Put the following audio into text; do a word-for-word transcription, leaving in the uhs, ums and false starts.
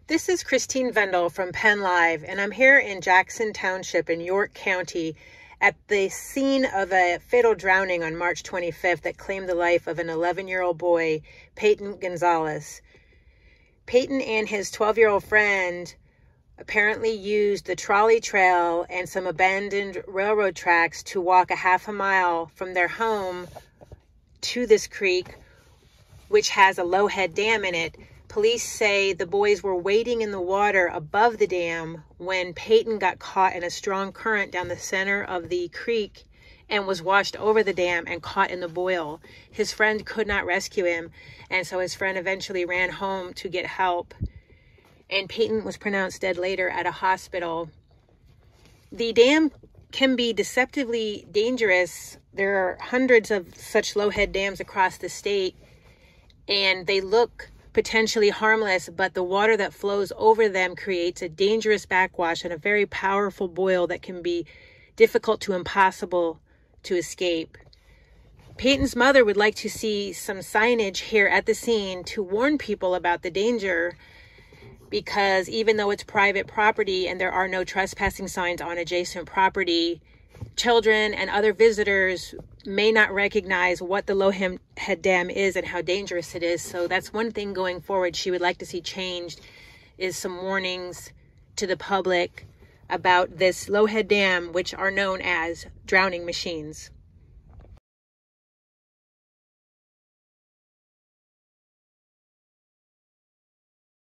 This is Christine Vendel from PennLive, and I'm here in Jackson Township in York County at the scene of a fatal drowning on March twenty-fifth that claimed the life of an eleven-year-old boy, Payton Gonzalez. Payton and his twelve-year-old friend apparently used the trolley trail and some abandoned railroad tracks to walk a half a mile from their home to this creek, which has a lowhead dam in it. Police say the boys were wading in the water above the dam when Payton got caught in a strong current down the center of the creek and was washed over the dam and caught in the boil. His friend could not rescue him, and so his friend eventually ran home to get help. And Payton was pronounced dead later at a hospital. The dam can be deceptively dangerous. There are hundreds of such lowhead dams across the state, and they look potentially harmless, but the water that flows over them creates a dangerous backwash and a very powerful boil that can be difficult to impossible to escape. Payton's mother would like to see some signage here at the scene to warn people about the danger, because even though it's private property and there are no trespassing signs on adjacent property, children and other visitors may not recognize what the lowhead dam is and how dangerous it is. So that's one thing going forward she would like to see changed, is some warnings to the public about this lowhead dam, which are known as drowning machines.